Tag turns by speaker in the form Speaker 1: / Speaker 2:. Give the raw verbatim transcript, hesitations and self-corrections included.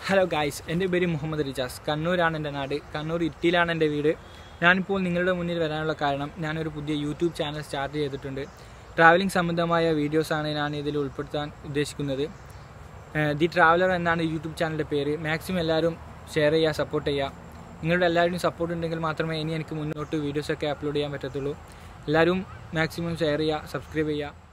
Speaker 1: Hello guys, എൻ്റെ പേര് മുഹമ്മദ് റിജാസ്. കണ്ണൂരാണ് എൻ്റെ നാട്. കണ്ണൂർ ഇറ്റിയിലാണ് എൻ്റെ വീട്. ഞാനിപ്പോൾ നിങ്ങളുടെ മുന്നിൽ വരാനുള്ള കാരണം, ഞാനൊരു പുതിയ യൂട്യൂബ് ചാനൽ സ്റ്റാർട്ട് ചെയ്തിട്ടുണ്ട്. ട്രാവലിംഗ് സംബന്ധമായ വീഡിയോസാണ് ഞാൻ ഇതിൽ ഉൾപ്പെടുത്താൻ ഉദ്ദേശിക്കുന്നത്. ദി ട്രാവലർ എന്നാണ് യൂട്യൂബ് ചാനലിൻ്റെ പേര്. മാക്സിമം എല്ലാവരും ഷെയർ ചെയ്യുക, സപ്പോർട്ട് ചെയ്യുക. നിങ്ങളുടെ എല്ലാവരുടെയും സപ്പോർട്ട് ഉണ്ടെങ്കിൽ മാത്രമേ ഇനി എനിക്ക് മുന്നോട്ട് വീഡിയോസൊക്കെ അപ്ലോഡ് ചെയ്യാൻ പറ്റത്തുള്ളൂ. എല്ലാവരും മാക്സിമം ഷെയർ ചെയ്യുക, സബ്സ്ക്രൈബ് ചെയ്യുക.